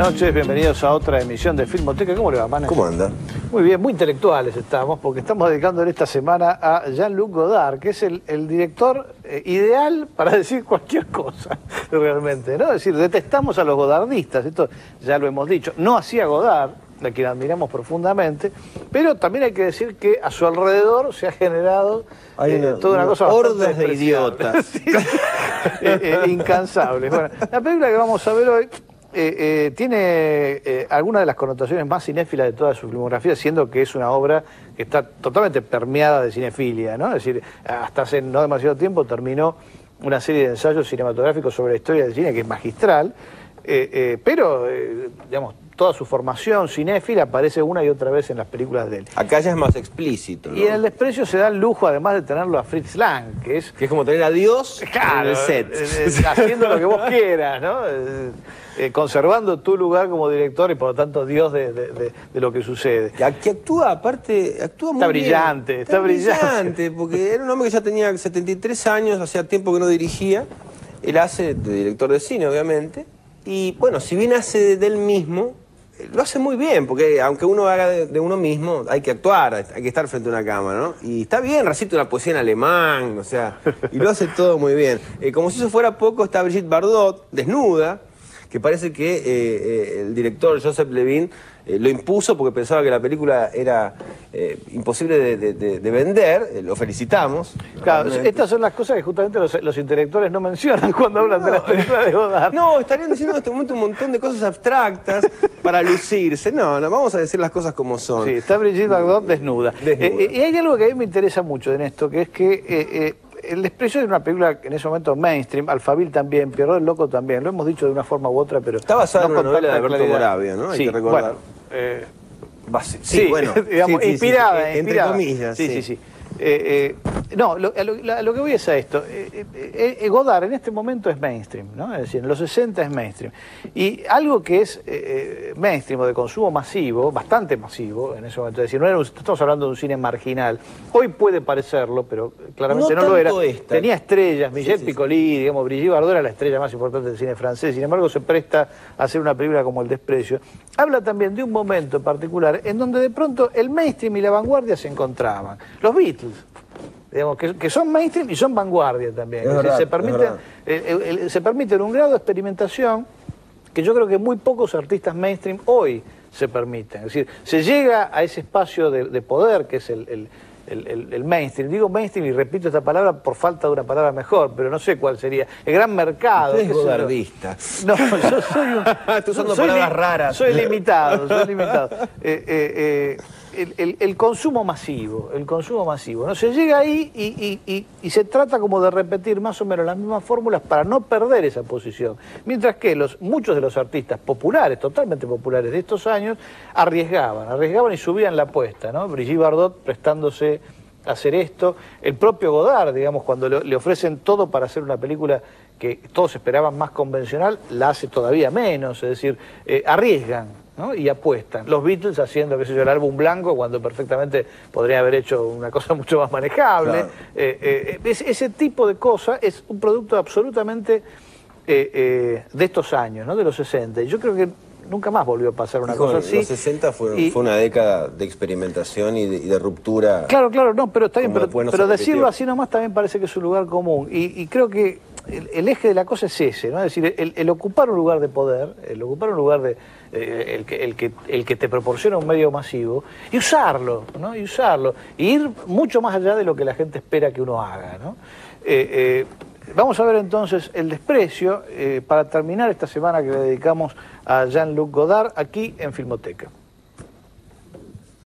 noches, bienvenidos a otra emisión de Filmoteca. ¿Cómo le va, Manes? ¿Cómo anda? Muy bien, muy intelectuales estamos, porque estamos dedicando esta semana a Jean-Luc Godard, que es el director ideal para decir cualquier cosa, realmente, ¿no? Es decir, detestamos a los godardistas, esto ya lo hemos dicho. No hacía Godard, a quien admiramos profundamente, pero también hay que decir que a su alrededor se ha generado toda una cosa hordas de idiotas. Sí, incansables. Bueno, la película que vamos a ver hoy tiene algunas de las connotaciones más cinéfilas de toda su filmografía, siendo que es una obra que está totalmente permeada de cinefilia, ¿no? Es decir, hasta hace no demasiado tiempo terminó una serie de ensayos cinematográficos sobre la historia del cine que es magistral, pero, digamos, toda su formación cinéfila aparece una y otra vez en las películas de él. Acá ya es más explícito, ¿no? Y en El Desprecio se da el lujo, además de tenerlo a Fritz Lang, que es como tener a Dios claro, en el set. Haciendo lo que vos quieras, ¿no? Conservando tu lugar como director y por lo tanto Dios de lo que sucede. Que actúa, aparte, actúa muy bien. Está brillante, porque era un hombre que ya tenía 73 años, hacía tiempo que no dirigía. Él hace de director de cine, obviamente. Y bueno, si bien hace de él mismo, lo hace muy bien, porque aunque uno haga de uno mismo, hay que actuar, hay que estar frente a una cámara, ¿no? Y está bien, recita una poesía en alemán, o sea, y lo hace todo muy bien. Como si eso fuera poco, está Brigitte Bardot, desnuda, que parece que el director Joseph Levine lo impuso porque pensaba que la película era imposible de vender. Lo felicitamos. Claro, estas son las cosas que justamente los intelectuales no mencionan cuando hablan de las películas de Godard. No, estarían diciendo en este momento un montón de cosas abstractas para lucirse. No, vamos a decir las cosas como son. Sí, está Brigitte Bardot desnuda. Y hay algo que a mí me interesa mucho en esto, que es que El Desprecio es una película en ese momento mainstream, Alphaville también, Pierrot el Loco también, lo hemos dicho de una forma u otra, pero... Está basada en una novela de Alberto Moravia, ¿no? Hay que recordar. Bueno, sí, bueno, digamos, inspirada. Entre comillas. Sí. No, lo que voy es a esto. Godard en este momento es mainstream, ¿no? Es decir, en los 60 es mainstream. Y algo que es mainstream o de consumo masivo, bastante masivo en ese momento, es decir, no estamos hablando de un cine marginal. Hoy puede parecerlo, pero claramente no lo era. Tenía estrellas, Michel Piccoli, digamos, Brigitte Bardot era la estrella más importante del cine francés, sin embargo se presta a hacer una película como El Desprecio. Habla también de un momento en particular en donde de pronto el mainstream y la vanguardia se encontraban. Los Beatles, digamos, que son mainstream y son vanguardia también. Se permiten un grado de experimentación que yo creo que muy pocos artistas mainstream hoy se permiten. Es decir, se llega a ese espacio de poder que es el mainstream. Digo mainstream y repito esta palabra por falta de una palabra mejor, pero no sé cuál sería. El gran mercado. Es godardista. No, yo soy un... Estoy usando palabras raras. Soy limitado. El consumo masivo, ¿no? Se llega ahí y se trata como de repetir más o menos las mismas fórmulas para no perder esa posición. Mientras que muchos de los artistas populares, totalmente populares de estos años, arriesgaban y subían la apuesta, ¿no? Brigitte Bardot prestándose a hacer esto, el propio Godard, digamos, cuando le ofrecen todo para hacer una película que todos esperaban más convencional, la hace todavía menos, es decir, arriesgan, ¿no? Y apuestan. Los Beatles haciendo, qué sé yo, el álbum blanco cuando perfectamente podrían haber hecho una cosa mucho más manejable. Claro. Ese tipo de cosa es un producto absolutamente de estos años, ¿no? De los 60. Y yo creo que nunca más volvió a pasar una cosa así. Los 60 fue una década de experimentación y de ruptura. Claro, no, pero está bien, pero decirlo así nomás también parece que es un lugar común. Y creo que el eje de la cosa es ese, ¿no? Es decir, el ocupar un lugar de poder, el ocupar un lugar de el que te proporciona un medio masivo, y usarlo, ¿no? Y ir mucho más allá de lo que la gente espera que uno haga, ¿no? Vamos a ver entonces El Desprecio para terminar esta semana que le dedicamos a Jean-Luc Godard aquí en Filmoteca.